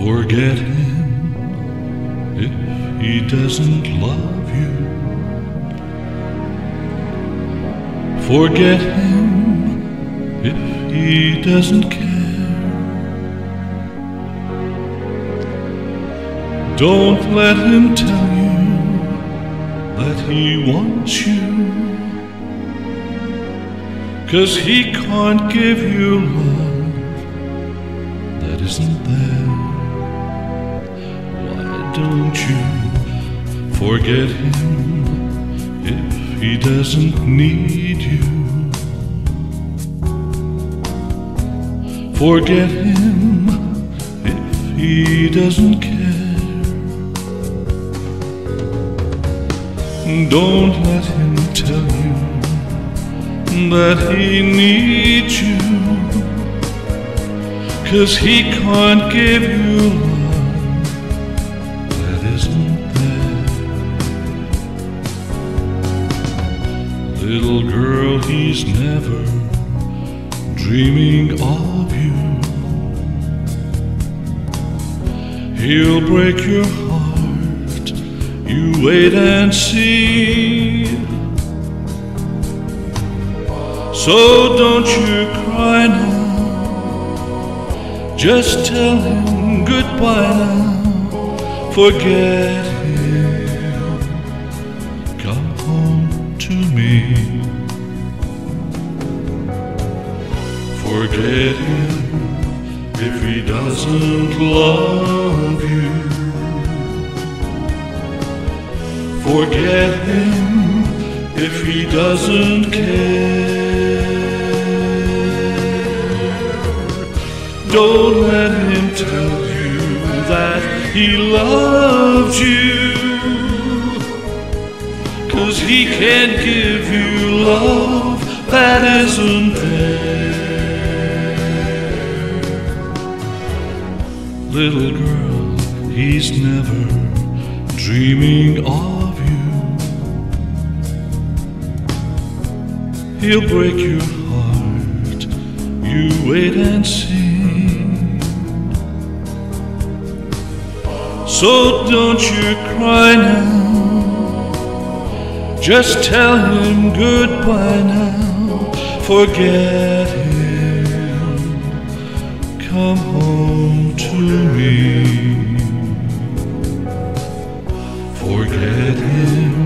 Forget him if he doesn't love you. Forget him if he doesn't care. Don't let him tell you that he wants you, 'cause he can't give you love that isn't there. Why don't you forget him if he doesn't need you? Forget him if he doesn't care. Don't let him tell you that he needs you, 'cause he can't give you love that isn't there. Little girl, he's never dreaming of you. He'll break your heart, you wait and see. So don't you cry now, just tell him goodbye now. Forget him, come home to me. Forget him if he doesn't love you. Forget him if he doesn't care. Don't let him tell you that he loves you, 'cause he can't give you love that isn't there. Little girl, he's never dreaming of you. He'll break your heart, you wait and see. So don't you cry now, just tell him goodbye now. Forget him, come home to me. Forget him